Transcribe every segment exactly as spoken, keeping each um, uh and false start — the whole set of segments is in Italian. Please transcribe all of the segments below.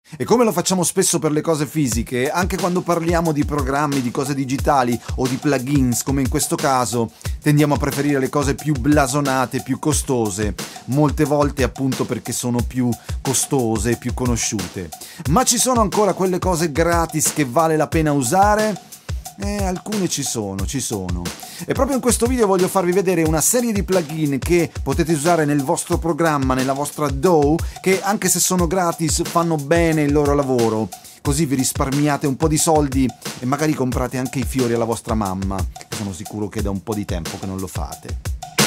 E come lo facciamo spesso per le cose fisiche, anche quando parliamo di programmi, di cose digitali o di plugins, come in questo caso, tendiamo a preferire le cose più blasonate, più costose, molte volte appunto perché sono più costose, più conosciute. Ma ci sono ancora quelle cose gratis che vale la pena usare? Eh, alcune ci sono, ci sono. E proprio in questo video voglio farvi vedere una serie di plugin che potete usare nel vostro programma, nella vostra D A W, che anche se sono gratis fanno bene il loro lavoro. Così vi risparmiate un po' di soldi e magari comprate anche i fiori alla vostra mamma. Sono sicuro che è da un po' di tempo che non lo fate.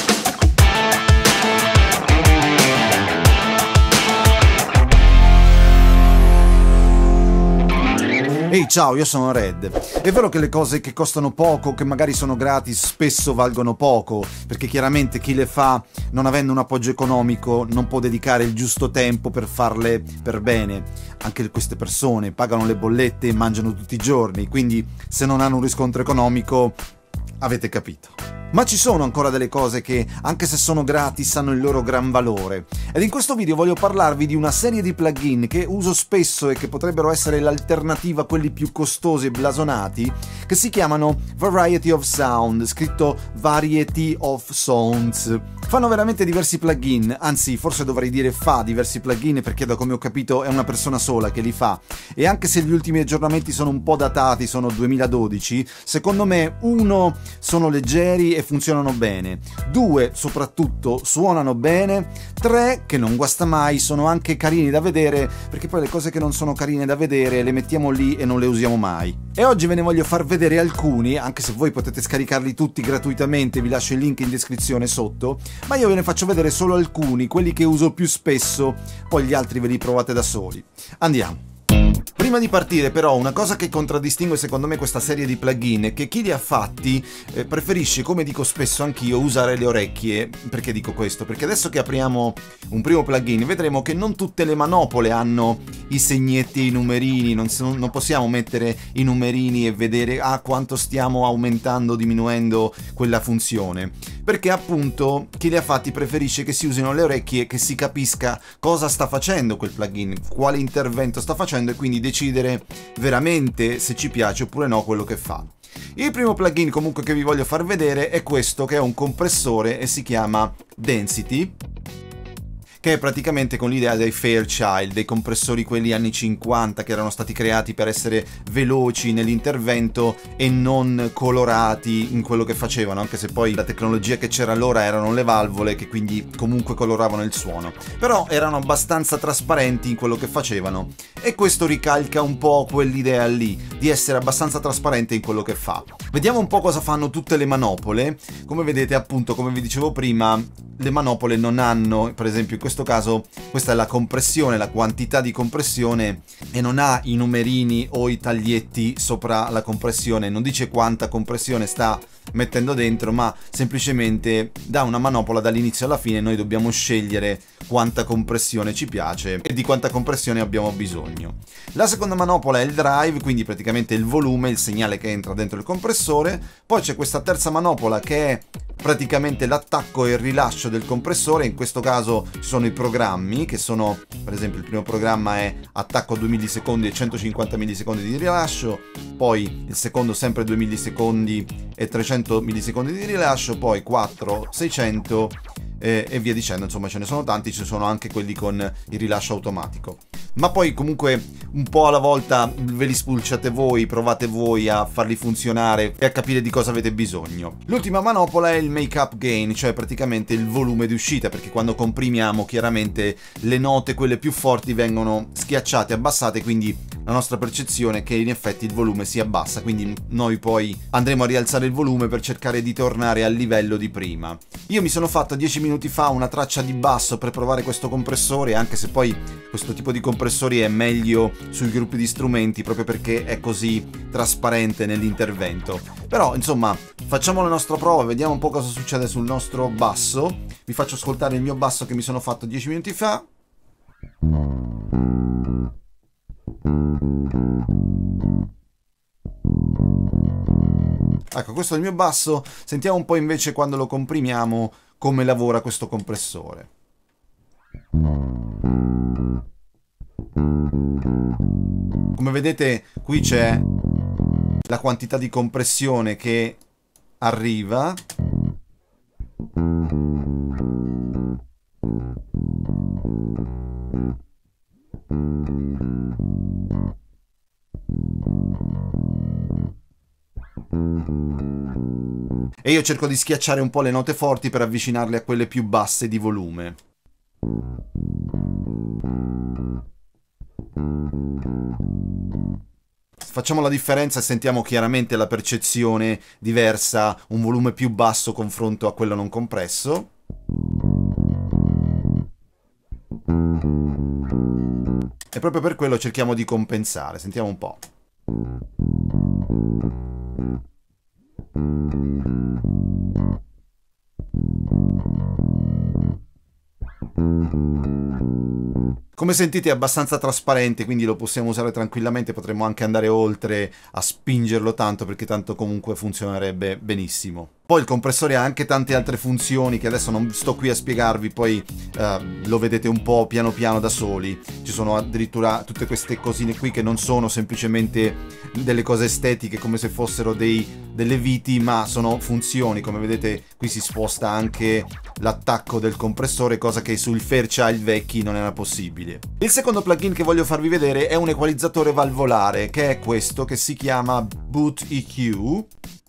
Ehi, ciao, io sono Red. È vero che le cose che costano poco, che magari sono gratis, spesso valgono poco, perché chiaramente chi le fa, non avendo un appoggio economico, non può dedicare il giusto tempo per farle per bene. Anche queste persone pagano le bollette e mangiano tutti i giorni, quindi se non hanno un riscontro economico, avete capito. Ma ci sono ancora delle cose che, anche se sono gratis, hanno il loro gran valore. Ed in questo video voglio parlarvi di una serie di plugin che uso spesso e che potrebbero essere l'alternativa a quelli più costosi e blasonati, che si chiamano Variety of Sound, scritto Variety of Sounds. Fanno veramente diversi plugin, anzi forse dovrei dire fa diversi plugin, perché da come ho capito è una persona sola che li fa. E anche se gli ultimi aggiornamenti sono un po' datati, sono duemiladodici, secondo me uno, sono leggeri e funzionano bene, due, soprattutto suonano bene, tre, che non guasta mai, sono anche carini da vedere, perché poi le cose che non sono carine da vedere le mettiamo lì e non le usiamo mai. E oggi ve ne voglio far vedere alcuni, anche se voi potete scaricarli tutti gratuitamente, vi lascio il link in descrizione sotto, ma io ve ne faccio vedere solo alcuni, quelli che uso più spesso, poi gli altri ve li provate da soli. Andiamo! Prima di partire però una cosa che contraddistingue secondo me questa serie di plugin è che chi li ha fatti eh, preferisce, come dico spesso anch'io, usare le orecchie. Perché dico questo? Perché adesso che apriamo un primo plugin vedremo che non tutte le manopole hanno i segnetti e i numerini, non, non possiamo mettere i numerini e vedere ah, quanto stiamo aumentando o diminuendo quella funzione. Perché appunto chi li ha fatti preferisce che si usino le orecchie e che si capisca cosa sta facendo quel plugin, quale intervento sta facendo e quindi decidere veramente se ci piace oppure no quello che fa. Il primo plugin comunque che vi voglio far vedere è questo, che è un compressore e si chiama Density, che è praticamente con l'idea dei Fairchild, dei compressori quelli anni cinquanta che erano stati creati per essere veloci nell'intervento e non colorati in quello che facevano, anche se poi la tecnologia che c'era allora erano le valvole che quindi comunque coloravano il suono, però erano abbastanza trasparenti in quello che facevano e questo ricalca un po' quell'idea lì di essere abbastanza trasparente in quello che fa. Vediamo un po' cosa fanno tutte le manopole. Come vedete, appunto, come vi dicevo prima, le manopole non hanno, per esempio in questo caso, questa è la compressione, la quantità di compressione, e non ha i numerini o i taglietti sopra la compressione, non dice quanta compressione sta mettendo dentro, ma semplicemente dà una manopola dall'inizio alla fine. Noi dobbiamo scegliere quanta compressione ci piace e di quanta compressione abbiamo bisogno. La seconda manopola è il drive, quindi praticamente il volume, il segnale che entra dentro il compressore. Poi c'è questa terza manopola che è praticamente l'attacco e il rilascio del compressore. In questo caso ci sono i programmi che sono, per esempio il primo programma è attacco a due millisecondi e centocinquanta millisecondi di rilascio, poi il secondo sempre due millisecondi e trecento millisecondi di rilascio, poi quattro, seicento e, e via dicendo. Insomma, ce ne sono tanti, ci sono anche quelli con il rilascio automatico. Ma poi comunque un po' alla volta ve li spulciate voi, provate voi a farli funzionare e a capire di cosa avete bisogno. L'ultima manopola è il make up gain, cioè praticamente il volume di uscita, perché quando comprimiamo chiaramente le note, quelle più forti, vengono schiacciate, abbassate, quindi la nostra percezione è che in effetti il volume si abbassa, quindi noi poi andremo a rialzare il volume per cercare di tornare al livello di prima. Io mi sono fatto dieci minuti fa una traccia di basso per provare questo compressore, anche se poi questo tipo di compressori è meglio sui gruppi di strumenti proprio perché è così trasparente nell'intervento. Però insomma, facciamo la nostra prova, vediamo un po' cosa succede sul nostro basso. Vi faccio ascoltare il mio basso che mi sono fatto dieci minuti fa. Ecco, questo è il mio basso. Sentiamo un po' invece quando lo comprimiamo come lavora questo compressore. Come vedete qui c'è la quantità di compressione che arriva. E io cerco di schiacciare un po' le note forti per avvicinarle a quelle più basse di volume. Facciamo la differenza e sentiamo chiaramente la percezione diversa, un volume più basso confronto a quello non compresso. E proprio per quello cerchiamo di compensare. Sentiamo un po'. Come sentite è abbastanza trasparente, quindi lo possiamo usare tranquillamente, potremmo anche andare oltre a spingerlo tanto, perché tanto comunque funzionerebbe benissimo. Poi il compressore ha anche tante altre funzioni che adesso non sto qui a spiegarvi, poi eh, lo vedete un po' piano piano da soli. Ci sono addirittura tutte queste cosine qui che non sono semplicemente delle cose estetiche come se fossero dei, delle viti, ma sono funzioni. Come vedete qui si sposta anche l'attacco del compressore, cosa che sul Fairchild vecchi non era possibile. Il secondo plugin che voglio farvi vedere è un equalizzatore valvolare, che è questo, che si chiama Boot E Q,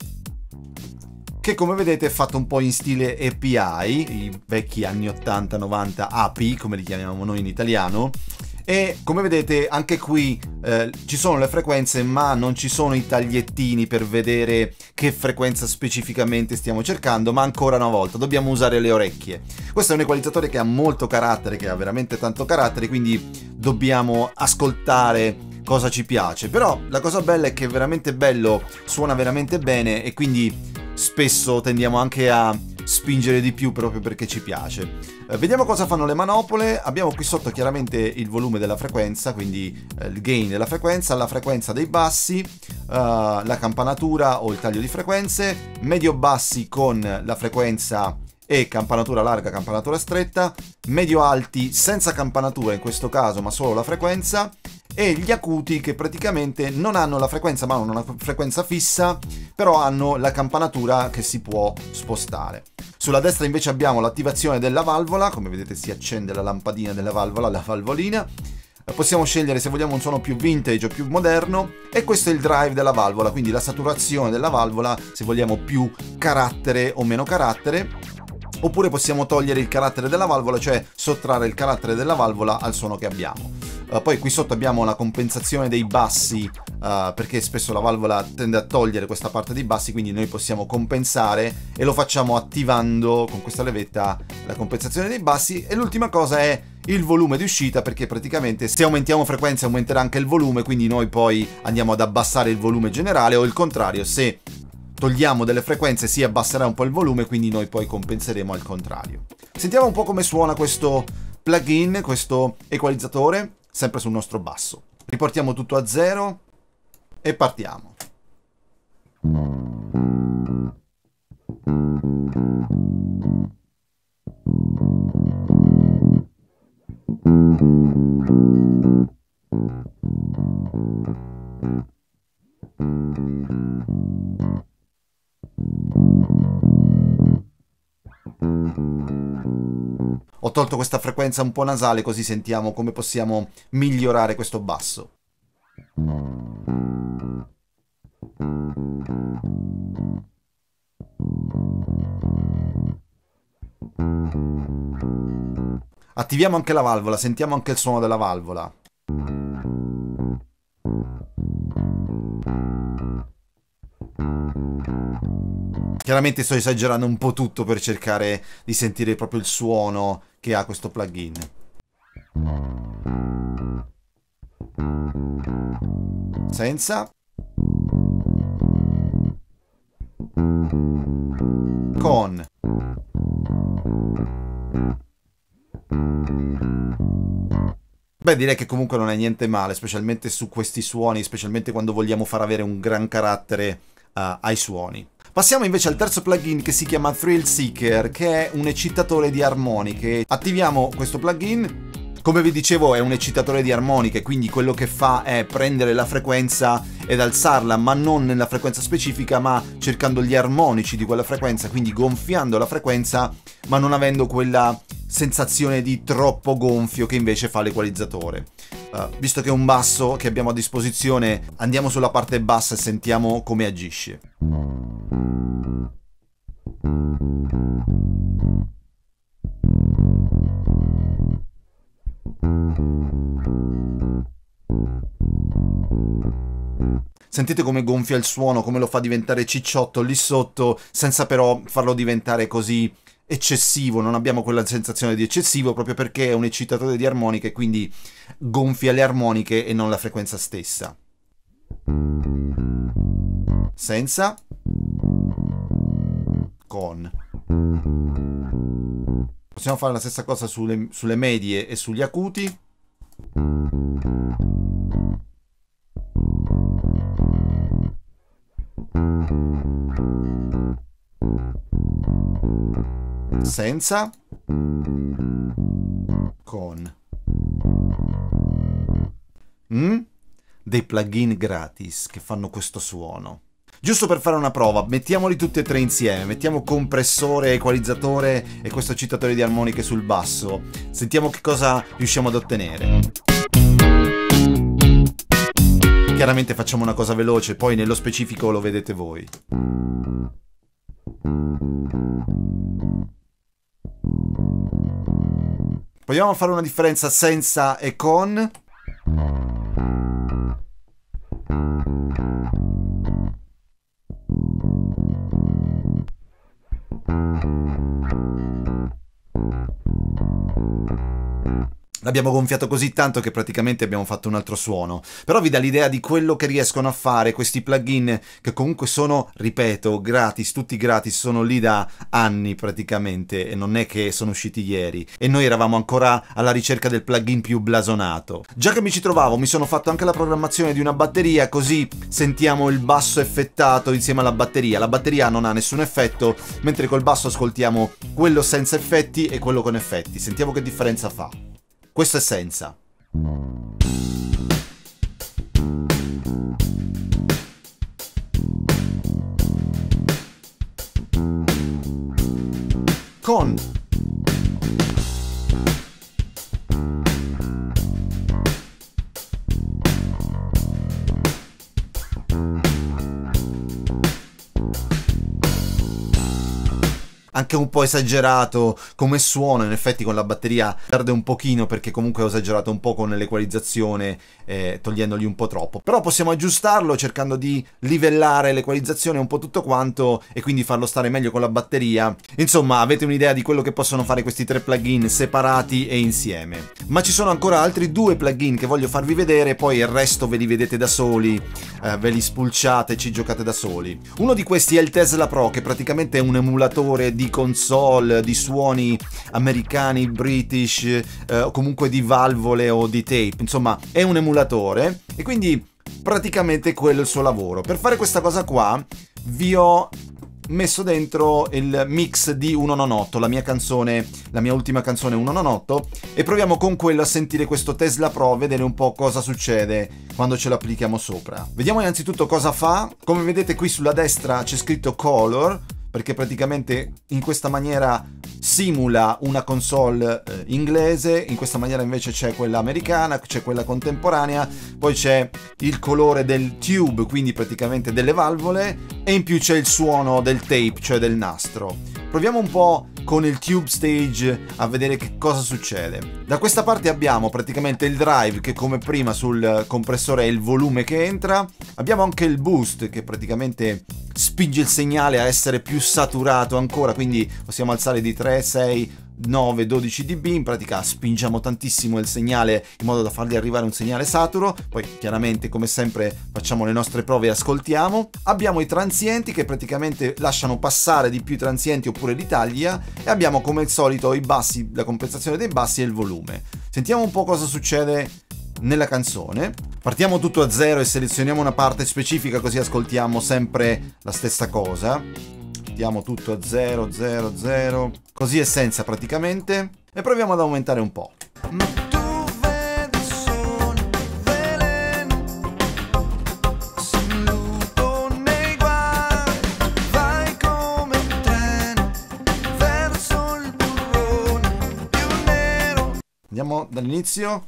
che come vedete è fatto un po' in stile A P I, i vecchi anni ottanta novanta A P I, come li chiamiamo noi in italiano. E come vedete anche qui eh, ci sono le frequenze, ma non ci sono i tagliettini per vedere che frequenza specificamente stiamo cercando, ma ancora una volta dobbiamo usare le orecchie. Questo è un equalizzatore che ha molto carattere, che ha veramente tanto carattere, quindi dobbiamo ascoltare cosa ci piace. Però la cosa bella è che è veramente bello, suona veramente bene e quindi spesso tendiamo anche a spingere di più proprio perché ci piace. Eh, vediamo cosa fanno le manopole. Abbiamo qui sotto chiaramente il volume della frequenza, quindi eh, il gain della frequenza, la frequenza dei bassi, eh, la campanatura o il taglio di frequenze, medio bassi con la frequenza e campanatura larga, campanatura stretta, medio alti senza campanatura in questo caso ma solo la frequenza, e gli acuti che praticamente non hanno la frequenza ma hanno una frequenza fissa, però hanno la campanatura che si può spostare. Sulla destra invece abbiamo l'attivazione della valvola, come vedete si accende la lampadina della valvola, la valvolina. Possiamo scegliere se vogliamo un suono più vintage o più moderno, e questo è il drive della valvola, quindi la saturazione della valvola, se vogliamo più carattere o meno carattere. Oppure possiamo togliere il carattere della valvola, cioè sottrarre il carattere della valvola al suono che abbiamo. Uh, poi qui sotto abbiamo la compensazione dei bassi, uh, perché spesso la valvola tende a togliere questa parte dei bassi, quindi noi possiamo compensare e lo facciamo attivando con questa levetta la compensazione dei bassi. E l'ultima cosa è il volume di uscita, perché praticamente se aumentiamo frequenza aumenterà anche il volume, quindi noi poi andiamo ad abbassare il volume generale, o il contrario, se togliamo delle frequenze si abbasserà un po' il volume, quindi noi poi compenseremo al contrario. Sentiamo un po' come suona questo plugin, questo equalizzatore, sempre sul nostro basso. Riportiamo tutto a zero e partiamo. Ho tolto questa frequenza un po' nasale, così sentiamo come possiamo migliorare questo basso. Attiviamo anche la valvola, sentiamo anche il suono della valvola. Chiaramente sto esagerando un po' tutto per cercare di sentire proprio il suono che ha questo plugin. Senza. Con. Beh, direi che comunque non è niente male, specialmente su questi suoni, specialmente quando vogliamo far avere un gran carattere uh, ai suoni. Passiamo invece al terzo plugin, che si chiama Thrill Seeker, che è un eccitatore di armoniche. Attiviamo questo plugin Come vi dicevo, è un eccitatore di armoniche, quindi quello che fa è prendere la frequenza ed alzarla, ma non nella frequenza specifica, ma cercando gli armonici di quella frequenza, quindi gonfiando la frequenza, ma non avendo quella sensazione di troppo gonfio che invece fa l'equalizzatore. Uh, visto che è un basso che abbiamo a disposizione, andiamo sulla parte bassa e sentiamo come agisce. Sentite come gonfia il suono, come lo fa diventare cicciotto lì sotto, senza però farlo diventare così eccessivo. Non abbiamo quella sensazione di eccessivo proprio perché è un eccitatore di armoniche, quindi gonfia le armoniche e non la frequenza stessa. Senza, con. Possiamo fare la stessa cosa sulle, sulle medie e sugli acuti. Senza, con. Mm? Dei plugin gratis che fanno questo suono. Giusto per fare una prova, mettiamoli tutti e tre insieme, mettiamo compressore, equalizzatore e questo eccitatore di armoniche sul basso. Sentiamo che cosa riusciamo ad ottenere. Chiaramente facciamo una cosa veloce, poi nello specifico lo vedete voi. Proviamo a fare una differenza senza e con. L'abbiamo gonfiato così tanto che praticamente abbiamo fatto un altro suono. Però vi dà l'idea di quello che riescono a fare questi plugin, che comunque sono, ripeto, gratis, tutti gratis, sono lì da anni praticamente, e non è che sono usciti ieri. E noi eravamo ancora alla ricerca del plugin più blasonato. Già che mi ci trovavo, mi sono fatto anche la programmazione di una batteria, così sentiamo il basso effettato insieme alla batteria. La batteria non ha nessun effetto, mentre col basso ascoltiamo quello senza effetti e quello con effetti. Sentiamo che differenza fa. Questo è senza. Con. Anche un po' esagerato come suono, in effetti con la batteria perde un pochino perché comunque ho esagerato un po' con l'equalizzazione, eh, togliendogli un po' troppo. Però possiamo aggiustarlo cercando di livellare l'equalizzazione un po' tutto quanto e quindi farlo stare meglio con la batteria. Insomma, avete un'idea di quello che possono fare questi tre plugin separati e insieme. Ma ci sono ancora altri due plugin che voglio farvi vedere, poi il resto ve li vedete da soli, eh, ve li spulciate e ci giocate da soli. Uno di questi è il Tesla Pro, che praticamente è un emulatore di console, di suoni americani, british, eh, o comunque di valvole o di tape. Insomma, è un emulatore e quindi praticamente quello è il suo lavoro. Per fare questa cosa qua vi ho messo dentro il mix di uno non otto, la mia canzone, la mia ultima canzone uno non otto, e proviamo con quello a sentire questo Tesla Pro, vedere un po' cosa succede quando ce lo applichiamo sopra. Vediamo innanzitutto cosa fa. Come vedete qui sulla destra c'è scritto Color, perché praticamente in questa maniera simula una console eh, inglese, in questa maniera invece c'è quella americana, c'è quella contemporanea, poi c'è il colore del tube, quindi praticamente delle valvole, e in più c'è il suono del tape, cioè del nastro. Proviamo un po' con il tube stage a vedere che cosa succede. Da questa parte abbiamo praticamente il drive, che come prima sul compressore è il volume che entra. Abbiamo anche il boost, che praticamente spinge il segnale a essere più saturato ancora, quindi possiamo alzare di tre, sei, nove, dodici decibel. In pratica spingiamo tantissimo il segnale in modo da fargli arrivare un segnale saturo. Poi chiaramente, come sempre, facciamo le nostre prove e ascoltiamo. Abbiamo i transienti, che praticamente lasciano passare di più i transienti oppure li taglia, e abbiamo come al solito i bassi, la compensazione dei bassi e il volume. Sentiamo un po' cosa succede nella canzone. Partiamo tutto a zero e selezioniamo una parte specifica, così ascoltiamo sempre la stessa cosa. Mettiamo tutto a zero, zero, zero, così è senza praticamente, e proviamo ad aumentare un po'. Ma tu dall'inizio.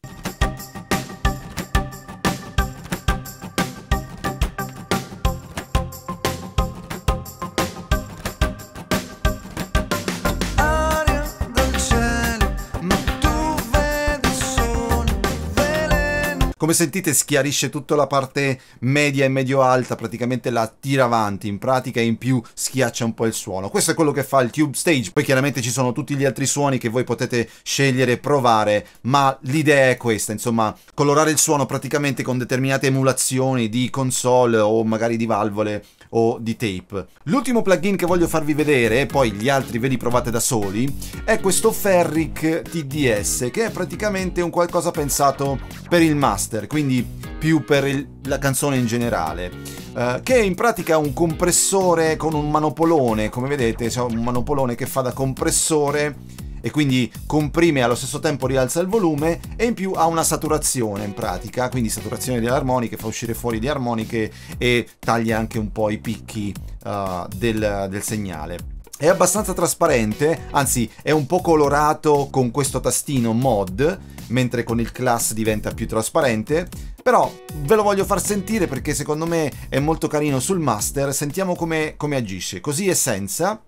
Come sentite schiarisce tutta la parte media e medio-alta, praticamente la tira avanti in pratica, e in più schiaccia un po' il suono. Questo è quello che fa il Tube Stage. Poi chiaramente ci sono tutti gli altri suoni che voi potete scegliere e provare, ma l'idea è questa, insomma, colorare il suono praticamente con determinate emulazioni di console o magari di valvole o di tape. L'ultimo plugin che voglio farvi vedere, e poi gli altri ve li provate da soli, è questo Ferric T D S, che è praticamente un qualcosa pensato per il master, quindi più per il, la canzone in generale, uh, che è in pratica un compressore con un manopolone. Come vedete c'è un manopolone che fa da compressore e quindi comprime e allo stesso tempo rialza il volume, e in più ha una saturazione in pratica, quindi saturazione delle armoniche, fa uscire fuori le armoniche e taglia anche un po' i picchi uh, del, del segnale. È abbastanza trasparente, anzi è un po' colorato con questo tastino mod, mentre con il class diventa più trasparente, però ve lo voglio far sentire perché secondo me è molto carino sul master. Sentiamo come, come agisce, così e senza.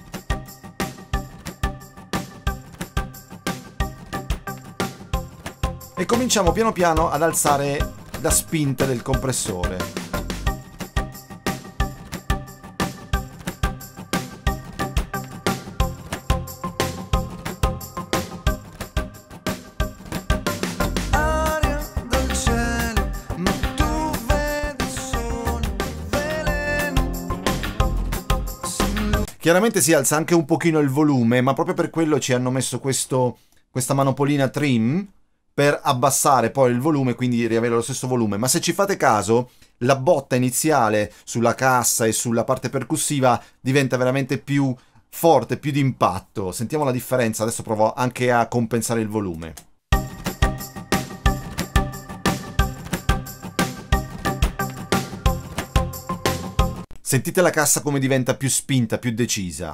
E cominciamo piano piano ad alzare la spinta del compressore. Chiaramente si alza anche un pochino il volume, ma proprio per quello ci hanno messo questo, questa manopolina trim per abbassare poi il volume, quindi riavere lo stesso volume. Ma se ci fate caso, la botta iniziale sulla cassa e sulla parte percussiva diventa veramente più forte, più d'impatto. Sentiamo la differenza, adesso provo anche a compensare il volume. Sentite la cassa come diventa più spinta, più decisa.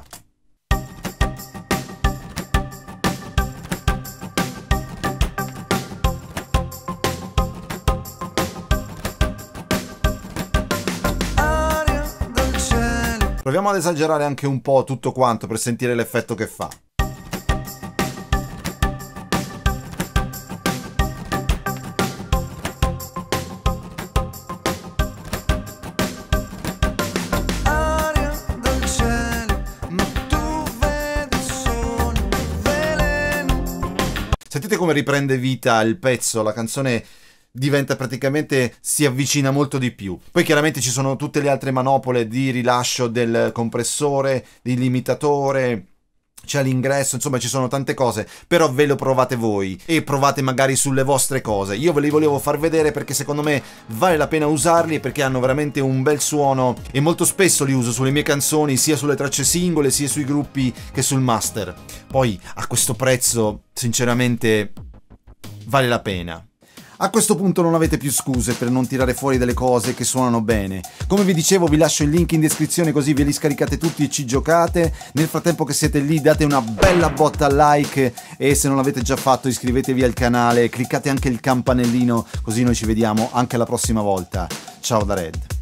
Proviamo ad esagerare anche un po' tutto quanto per sentire l'effetto che fa. Sentite come riprende vita il pezzo, la canzone diventa praticamente, si avvicina molto di più. Poi chiaramente ci sono tutte le altre manopole di rilascio del compressore, di limitatore, c'è l'ingresso, insomma ci sono tante cose, però ve lo provate voi e provate magari sulle vostre cose. Io ve li volevo far vedere perché secondo me vale la pena usarli, perché hanno veramente un bel suono e molto spesso li uso sulle mie canzoni, sia sulle tracce singole sia sui gruppi che sul master. Poi a questo prezzo sinceramente vale la pena. A questo punto non avete più scuse per non tirare fuori delle cose che suonano bene. Come vi dicevo, vi lascio il link in descrizione così ve li scaricate tutti e ci giocate. Nel frattempo che siete lì date una bella botta al like e se non l'avete già fatto iscrivetevi al canale, cliccate anche il campanellino così noi ci vediamo anche la prossima volta. Ciao da Red.